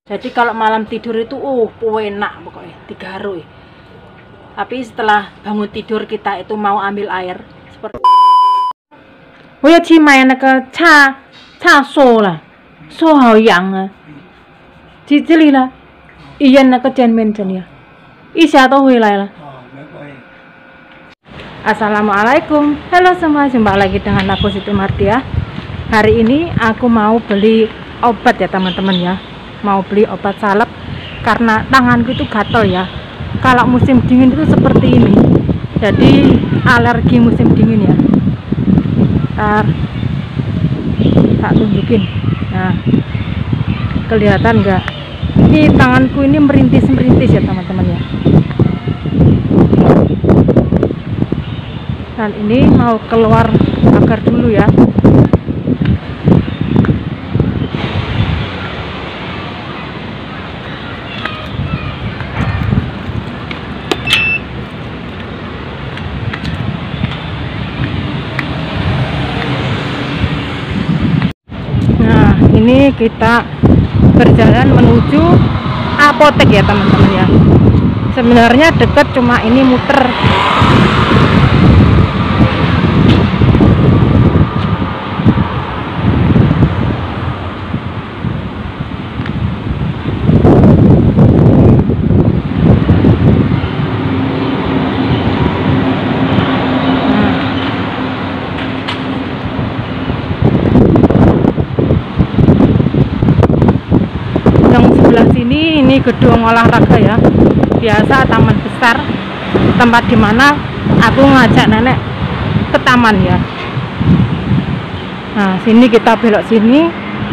Jadi kalau malam tidur itu enak pokoknya, digaruh. Tapi setelah bangun tidur kita itu mau ambil air seperti 我要去买那个茶收了，收好痒啊！去这里了，医院那个见面这里，一下都回来了。Assalamualaikum, halo semua, jumpa lagi dengan aku Siti Martia. Hari ini aku mau beli obat ya teman-teman ya, mau beli obat salep karena tanganku itu gatel ya. Kalau musim dingin itu seperti ini, jadi alergi musim dingin ya. Ntar tak tunjukin, nah kelihatan nggak? Ini tanganku ini merintis-merintis ya teman-teman ya. Dan ini mau keluar pagar dulu ya. Nah, ini kita berjalan menuju apotek ya teman-teman ya. Sebenarnya dekat, cuma ini muter. Ini gedung olahraga ya, biasa taman besar, tempat dimana aku ngajak nenek ke taman ya. Nah, sini kita belok sini,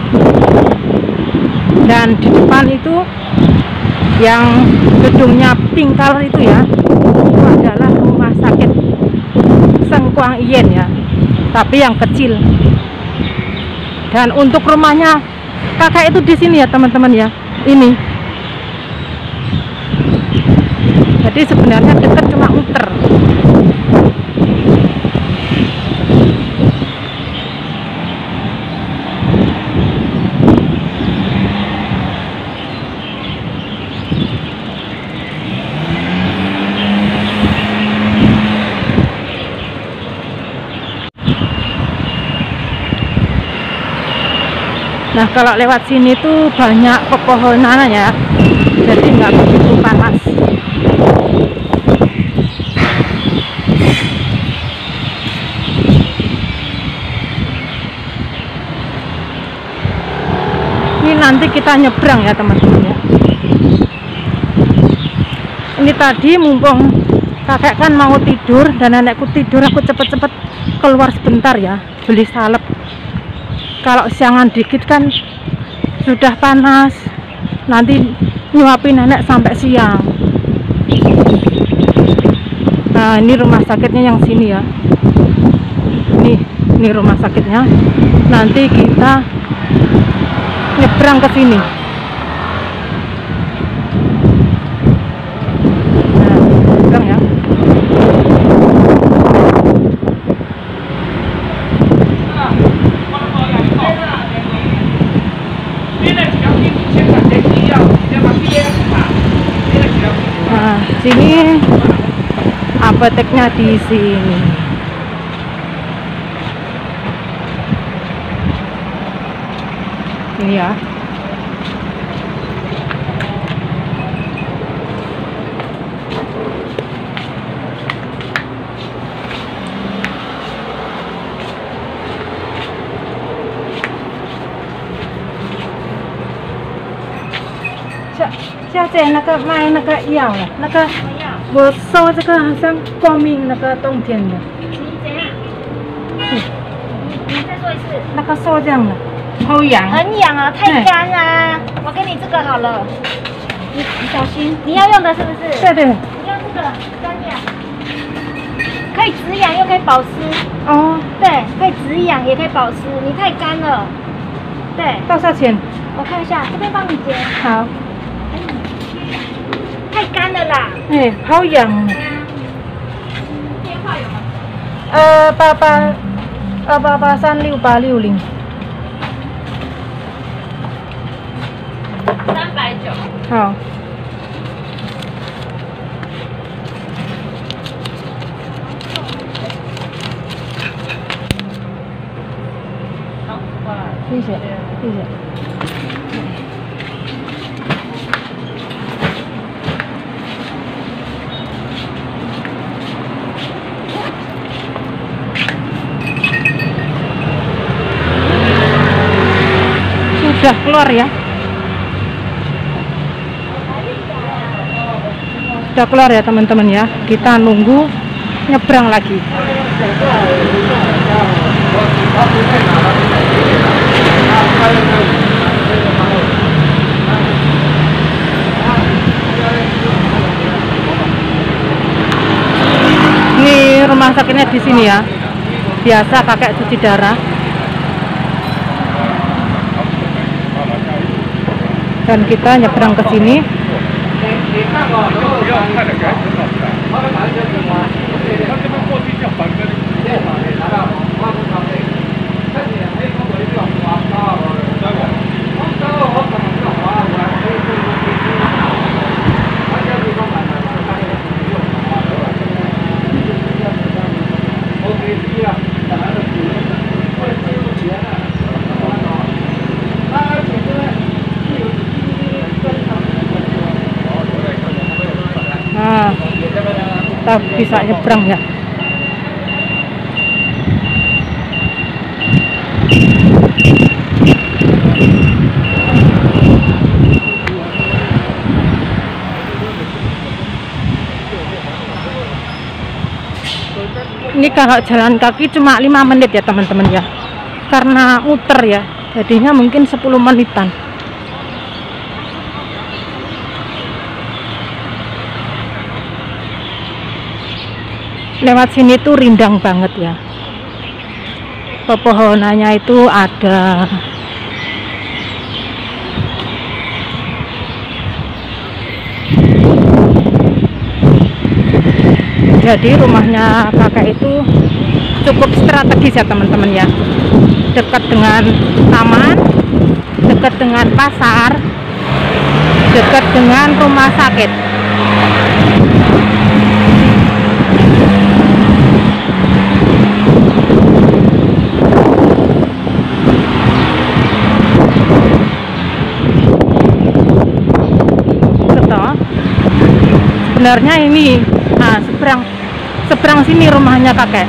dan di depan itu yang gedungnya pink color itu ya, itu adalah rumah sakit Sengkuang Ien ya, tapi yang kecil. Dan untuk rumahnya kakak itu di sini ya teman-teman ya, ini. Jadi sebenarnya dekat, cuma muter. Nah, kalau lewat sini tuh banyak pepohonan ya, jadi nggak begitu panas. Ini nanti kita nyebrang ya teman-teman ya. Ini tadi mumpung kakek kan mau tidur dan nenekku tidur, aku cepet-cepet keluar sebentar ya, beli salep. Kalau siangan dikit kan sudah panas, nanti nyuapin nenek sampai siang. Nah, ini rumah sakitnya yang sini ya. Ini rumah sakitnya. Nanti kita nyebrang ke sini. Nah, nyebrang ya. Nah, sini apoteknya di sini. Ini ya.小姐，那个卖那个药了，那个我收这个好像过敏那个冬天的。 你怎样？你再说一次。 那个收这样的，好痒。 很痒啊，太干啊！我给你这个好了，你小心，你要用的是不是？ 对对。 你用这个干痒，可以止痒又可以保湿。 哦。 对，可以止痒也可以保湿。你太干了。对。 多少钱？ 我看一下，这边帮你结。 好。 太干了啦。 哎，好痒。 电话有吗 ？88368660。 390。 Oh. Iya, iya. Sudah keluar ya. Sudah keluar ya teman-teman ya. Kita nunggu nyebrang lagi. Ini rumah sakitnya di sini ya. Biasa pakai cuci darah. Dan kita nyebrang ke sini. Nah, kita bisa nyebrang ya. Ini kalau jalan kaki cuma 5 menit ya teman-teman ya, karena muter ya, jadinya mungkin 10 menitan. Lewat sini tuh rindang banget ya, pepohonannya itu ada. Jadi rumahnya kakak itu cukup strategis ya teman-teman ya, dekat dengan taman, dekat dengan pasar, dekat dengan rumah sakit. Betul. Sebenarnya ini, nah seberang sini rumahnya kakek,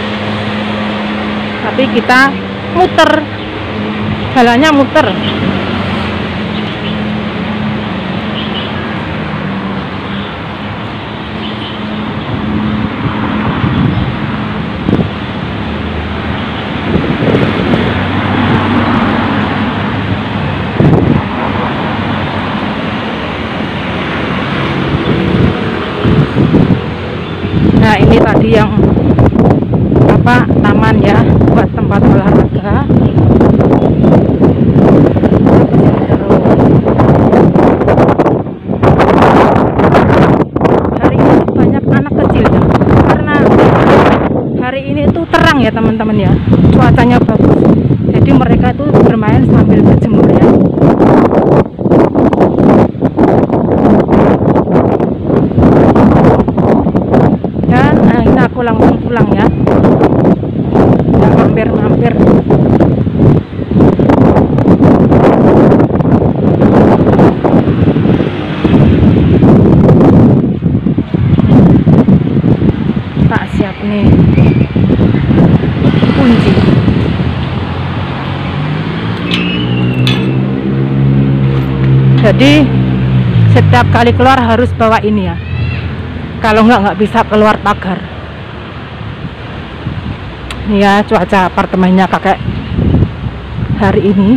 tapi kita muter, jalannya muter. Nah ini tadi yang apa, taman ya, buat tempat olahraga. Hari ini banyak anak kecil ya, karena hari ini tuh terang ya teman-teman ya, cuacanya bagus, jadi mereka tuh bermain sambil berjemur ya. Aku langsung pulang ya, nggak mampir-mampir. Tak siap nih kunci. Jadi setiap kali keluar harus bawa ini ya, kalau nggak bisa keluar pagar. Ini ya cuaca apartemennya kakek hari ini.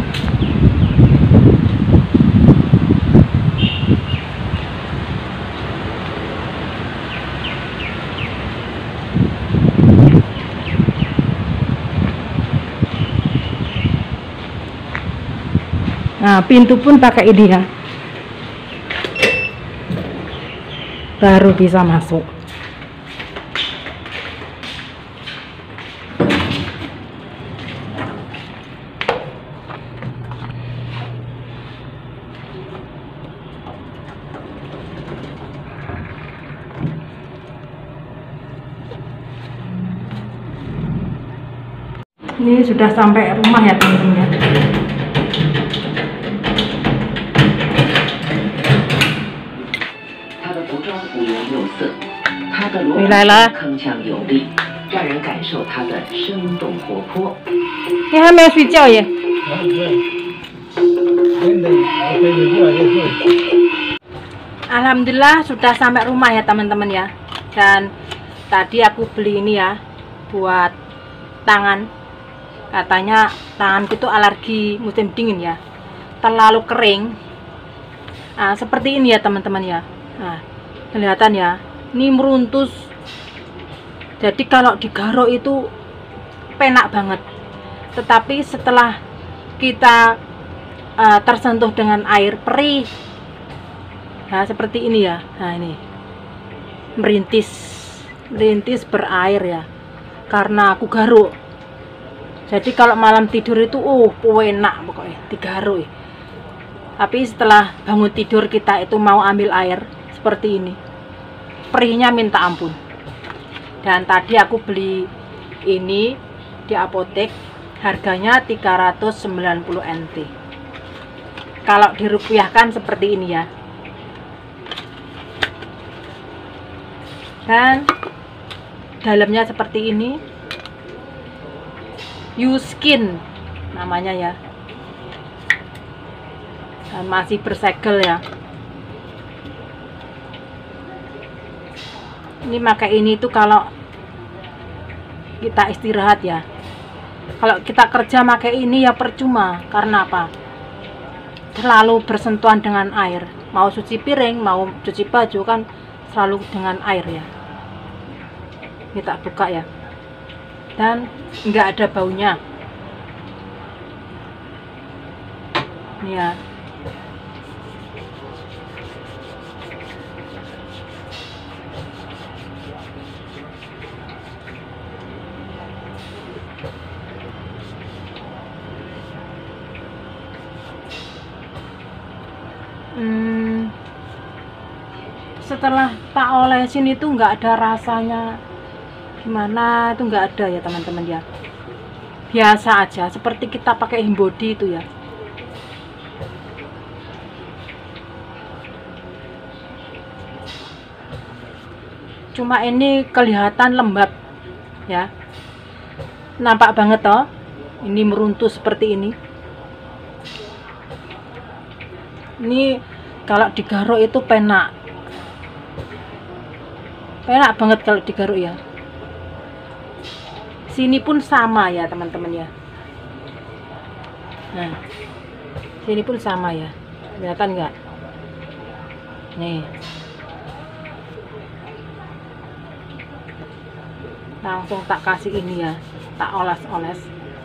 Nah pintu pun pakai ini ya, baru bisa masuk. Ini sudah sampai rumah ya teman-teman ya. 他的服装五颜六色，他的罗回来了铿锵有力，让人感受他的生动活泼。 Ini还没有睡觉耶。 Alhamdulillah sudah sampai rumah ya teman-teman ya. Dan tadi aku beli ini ya buat tangan. Katanya tanganku itu alergi musim dingin ya, terlalu kering. Nah, seperti ini ya teman-teman ya. Nah, kelihatan ya, ini meruntus. Jadi kalau digaruk itu penak banget. Tetapi setelah kita tersentuh dengan air perih, nah seperti ini ya. Nah ini merintis berair ya, karena aku garuk. Jadi kalau malam tidur itu enak pokoknya digaruk. Tapi setelah bangun tidur kita itu mau ambil air seperti ini, perihnya minta ampun. Dan tadi aku beli ini di apotek, harganya 390 NT. Kalau dirupiahkan seperti ini ya. Dan dalamnya seperti ini, U-Skin namanya ya. Dan masih bersegel ya. Ini pakai ini tuh kalau kita istirahat ya. Kalau kita kerja pakai ini ya percuma. Karena apa? Selalu bersentuhan dengan air. Mau cuci piring, mau cuci baju kan selalu dengan air ya. Kita buka ya. Dan enggak ada baunya. Ini ya. Setelah tak olesin itu nggak ada rasanya gimana, itu nggak ada ya teman-teman ya, biasa aja seperti kita pakai Himbody itu ya. Cuma ini kelihatan lembab ya, nampak banget toh, ini meruntuh seperti ini. Ini kalau digaruk itu penak banget kalau digaruk ya. Sini pun sama ya teman-teman ya. Nah, sini pun sama ya, kelihatan nggak? Nih, langsung tak kasih ini ya, tak oles-oles.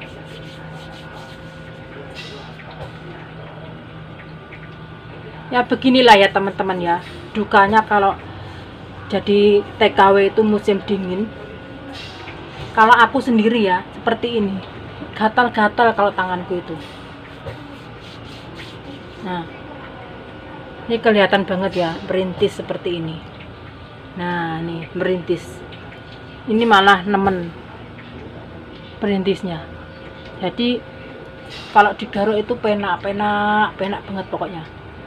Ya beginilah ya teman-teman ya, dukanya kalau jadi TKW itu musim dingin. Kalau aku sendiri ya seperti ini, gatal-gatal kalau tanganku itu. Nah, ini kelihatan banget ya, merintis seperti ini. Nah, nih merintis. Ini malah nemen perintisnya. Jadi kalau digaruk itu penak banget pokoknya.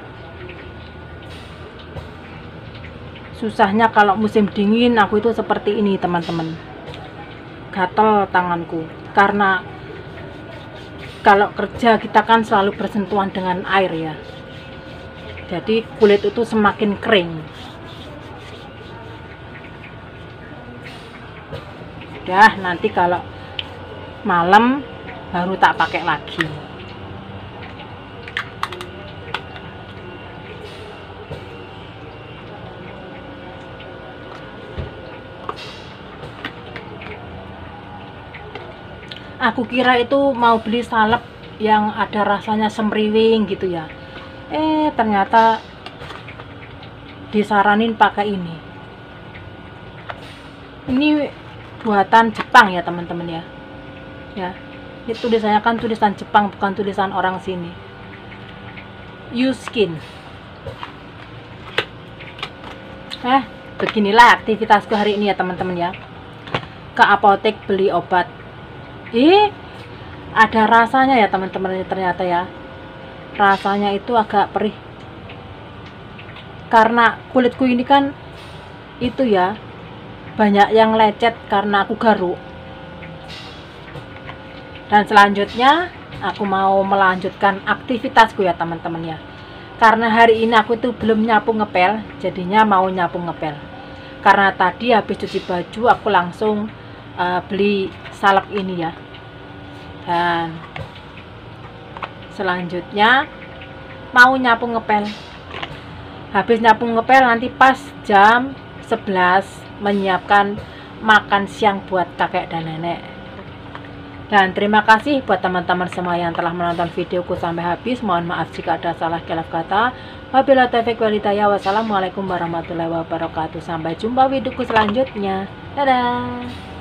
Susahnya kalau musim dingin aku itu seperti ini teman-teman, gatel tanganku. Karena kalau kerja kita kan selalu bersentuhan dengan air ya, jadi kulit itu semakin kering. Udah, nanti kalau malam baru tak pakai lagi. Aku kira itu mau beli salep yang ada rasanya semriwing gitu ya. Ternyata disaranin pakai ini. Ini buatan Jepang ya teman-teman ya. Ya, ini tulisannya kan tulisan Jepang, bukan tulisan orang sini. U-Skin. Beginilah aktivitasku hari ini ya teman-teman ya. Ke apotek beli obat. ada rasanya ya teman-teman, ternyata ya rasanya itu agak perih karena kulitku ini kan itu ya banyak yang lecet karena aku garuk. Dan selanjutnya aku mau melanjutkan aktivitasku ya teman-teman ya, karena hari ini aku tuh belum nyapu ngepel, jadinya mau nyapu ngepel. Karena tadi habis cuci baju aku langsung beli salep ini ya. Dan selanjutnya mau nyapu ngepel. Habis nyapu ngepel nanti pas jam 11 menyiapkan makan siang buat kakek dan nenek. Dan terima kasih buat teman-teman semua yang telah menonton videoku sampai habis. Mohon maaf jika ada salah khilaf kata. Wabillahi taufiq wal hidayah. Wassalamualaikum warahmatullahi wabarakatuh. Sampai jumpa videoku selanjutnya. Dadah.